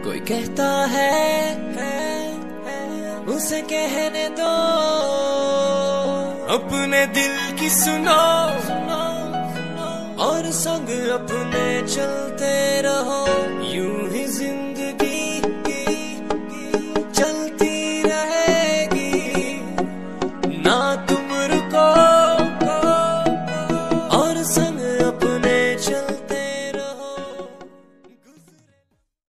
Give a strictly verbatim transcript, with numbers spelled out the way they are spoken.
कोई कहता है उसे कहने दो, अपने दिल की सुनो और संग अपने चलते रहो यूं ही।